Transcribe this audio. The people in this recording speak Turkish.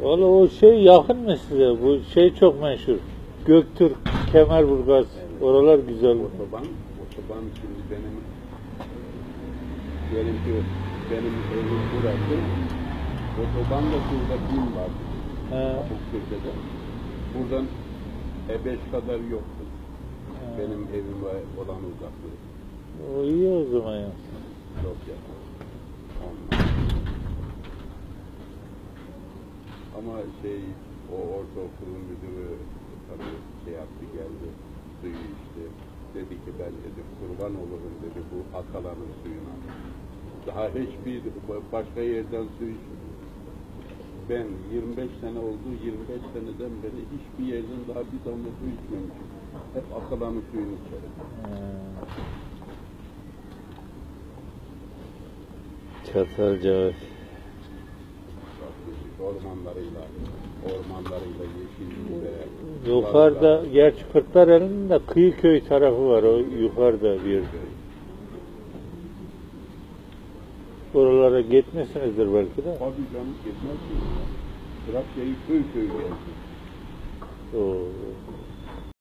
Valla o şey yakın mı size? Bu şey çok meşhur. Göktürk, Kemerburgaz. Evet. Oralar güzel. Otoban şimdi diyelim ki benim evim burası. Otobanla şurada bin var. Kapıköy'de. Buradan E5 kadar yoktu. Benim evime olan uzaklığı. O iyi o zaman ya. Çok yakın. Ama o ortaokulun müdürü tabii yaptı geldi, suyu içti. Dedi ki ben dedi kurban olurum dedi bu Akalan'ın suyuna. Daha hiçbir başka yerden su içmedim. Ben 25 sene oldu, 25 seneden beri hiçbir yerden daha bir damla su içmemişim. Hep Akalan'ın suyunu içerim. Çatalca. Ormanlarıyla, yeşilliğiyle. Yukarıda, gerçi Kırklareli'nin de Kıyıköy tarafı var, o yukarıda bir. Oralara gitmişsinizdir belki de. Tabii canım gitmez mi? Trakya'yı köy geldi. Oo.